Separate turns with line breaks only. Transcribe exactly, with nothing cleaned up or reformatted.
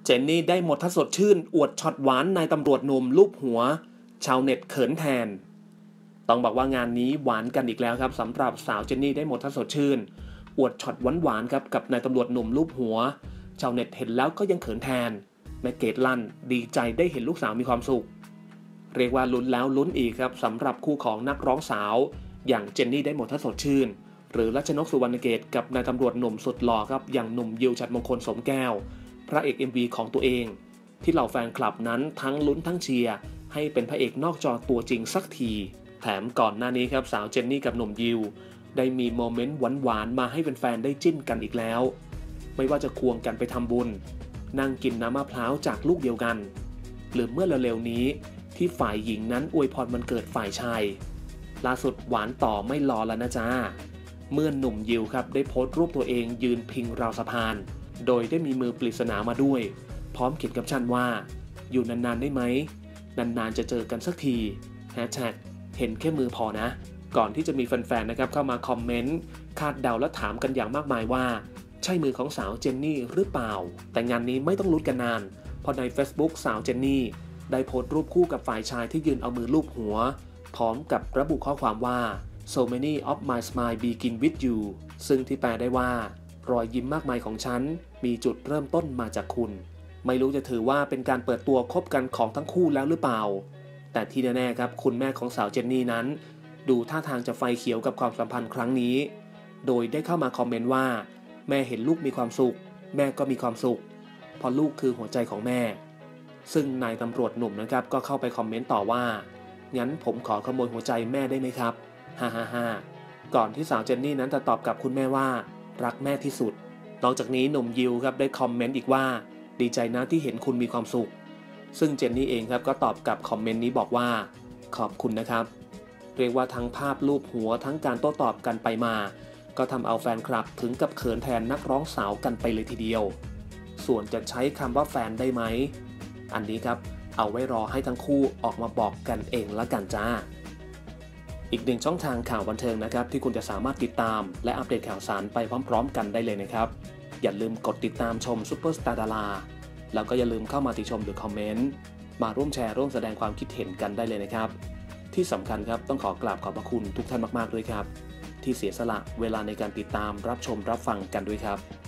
เจนนี่ได้หมดทัศสดชื่นอวดช็อตหวานนายตำรวจหนุ่มลูบหัวชาวเน็ตเขินแทนต้องบอกว่างานนี้หวานกันอีกแล้วครับสำหรับสาวเจนนี่ได้หมดทัศสดชื่นอวดช็อตหวานๆครับกับนายตำรวจหนุ่มลูบหัวชาวเน็ตเห็นแล้วก็ยังเขินแทนแม่เกดลั่นดีใจได้เห็นลูกสาวมีความสุขเรียกว่าลุ้นแล้วลุ้นอีกครับสำหรับคู่ของนักร้องสาวอย่างเจนนี่ได้หมดทัศสดชื่นหรือรัชนกสุวรรณเกตกับนายตำรวจหนุ่มสุดหล่อครับอย่างหนุ่มยิวฉัตรมงคลสมแก้วพระเอก เอ็ม วี ของตัวเองที่เหล่าแฟนคลับนั้นทั้งลุ้นทั้งเชียร์ให้เป็นพระเอกนอกจอตัวจริงสักทีแถมก่อนหน้านี้ครับสาวเจนนี่กับหนุ่มยิวได้มีโมเมนต์หวานๆมาให้แฟนๆได้จิ้นกันอีกแล้วไม่ว่าจะควงกันไปทำบุญนั่งกินน้ำมะพร้าวจากลูกเดียวกันหรือเมื่อเร็วๆนี้ที่ฝ่ายหญิงนั้นอวยพรวันเกิดฝ่ายชายล่าสุดหวานต่อไม่รอแล้วนะจ๊ะเมื่อหนุ่มยิวครับได้โพสต์รูปตัวเองยืนพิงราวสะพานโดยได้มีมือปริศนามาด้วยพร้อมเขียนแคปชั่นว่าอยู่นานๆได้ไหมนานๆจะเจอกันสักทีแฮชแท็กเห็นแค่มือพอนะก่อนที่จะมีแฟนๆนะครับเข้ามาคอมเมนต์คาดเดาและถามกันอย่างมากมายว่าใช่มือของสาวเจนนี่หรือเปล่าแต่งานนี้ไม่ต้องลุ้นกันนานเพราะใน Facebook สาวเจนนี่ได้โพสต์รูปคู่กับฝ่ายชายที่ยืนเอามือลูบหัวพร้อมกับระบุข้อความว่า so many of my smile begin with you ซึ่งที่แปลได้ว่ารอยยิ้มมากมายของฉันมีจุดเริ่มต้นมาจากคุณไม่รู้จะถือว่าเป็นการเปิดตัวคบกันของทั้งคู่แล้วหรือเปล่าแต่ที่แน่ๆครับคุณแม่ของสาวเจนนี่นั้นดูท่าทางจะไฟเขียวกับความสัมพันธ์ครั้งนี้โดยได้เข้ามาคอมเมนต์ว่าแม่เห็นลูกมีความสุขแม่ก็มีความสุขเพราะลูกคือหัวใจของแม่ซึ่งนายตำรวจหนุ่มนะครับก็เข้าไปคอมเมนต์ต่อว่างั้นผมขอขโมยหัวใจแม่ได้ไหมครับฮ่าฮ่าฮ่าก่อนที่สาวเจนนี่นั้นจะตอบกับคุณแม่ว่ารักแม่ที่สุดนอกจากนี้หนุ่มยิวครับได้คอมเมนต์อีกว่าดีใจนะที่เห็นคุณมีความสุขซึ่งเจนนี่เองครับก็ตอบกับคอมเมนต์นี้บอกว่าขอบคุณนะครับเรียกว่าทั้งภาพรูปหัวทั้งการโต้ตอบกันไปมาก็ทำเอาแฟนคลับถึงกับเขินแทนนักร้องสาวกันไปเลยทีเดียวส่วนจะใช้คำว่าแฟนได้ไหมอันนี้ครับเอาไว้รอให้ทั้งคู่ออกมาบอกกันเองละกันจ้าอีกหนึ่งช่องทางข่าวบันเทิงนะครับที่คุณจะสามารถติดตามและอัปเดตข่าวสารไปพร้อมๆกันได้เลยนะครับอย่าลืมกดติดตามชมซุปเปอร์สตาร์ดาราแล้วก็อย่าลืมเข้ามาติชมหรือคอมเมนต์มาร่วมแชร์ร่วมแสดงความคิดเห็นกันได้เลยนะครับที่สำคัญครับต้องขอกราบขอบพระคุณทุกท่านมากๆด้วยครับที่เสียสละเวลาในการติดตามรับชมรับฟังกันด้วยครับ